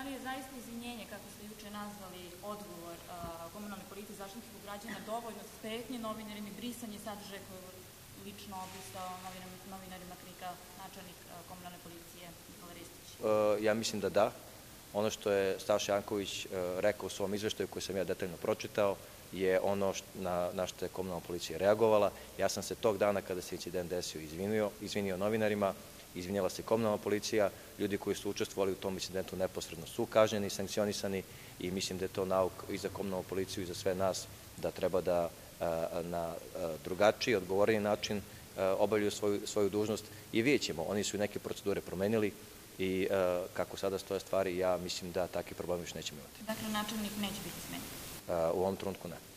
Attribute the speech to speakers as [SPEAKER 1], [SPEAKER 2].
[SPEAKER 1] da li je zaista izvinjenje, kako ste juče nazvali odgovor komunalne policije Zaštitniku građana, dovoljno smetnje novinarima i brisanje sadržaja koje je lično opisao novinarima KRIK-a načelnik komunalne policije Nikola Ristić?
[SPEAKER 2] Ja mislim da da. Ono što je Staša Janković rekao u svom izveštaju, koji sam ja detaljno pročitao, je ono na što je komunalna policija reagovala. Ja sam se tog dana kada se incident desio izvinio novinarima, izvinjala se komunalna policija, ljudi koji su učestvovali u tom incidentu neposredno su kažnjeni, sankcionisani i mislim da je to nauk i za komunalnu policiju i za sve nas da treba da na drugačiji, odgovorniji način obavljaju svoju dužnost i vidjet ćemo, oni su i neke procedure promenili i kako sada stoje stvari, ja mislim da takvi problemi više nećemo imati.
[SPEAKER 1] Dakle, načelnik neće biti smenjen?
[SPEAKER 2] U ovom trenutku ne.